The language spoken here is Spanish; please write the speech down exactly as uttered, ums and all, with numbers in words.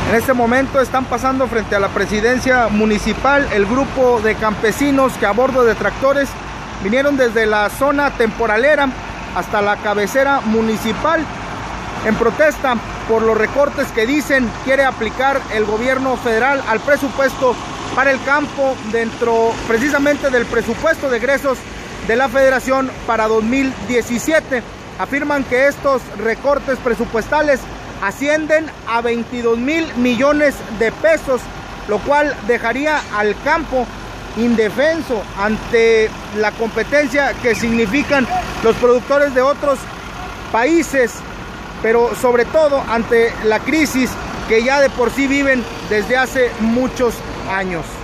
En este momento están pasando frente a la presidencia municipal el grupo de campesinos que a bordo de tractores vinieron desde la zona temporalera hasta la cabecera municipal en protesta por los recortes que dicen quiere aplicar el gobierno federal al presupuesto para el campo dentro precisamente del presupuesto de egresos de la Federación para dos mil diecisiete. Afirman que estos recortes presupuestales ascienden a veintidós mil millones de pesos, lo cual dejaría al campo indefenso ante la competencia que significan los productores de otros países, pero sobre todo ante la crisis que ya de por sí viven desde hace muchos años.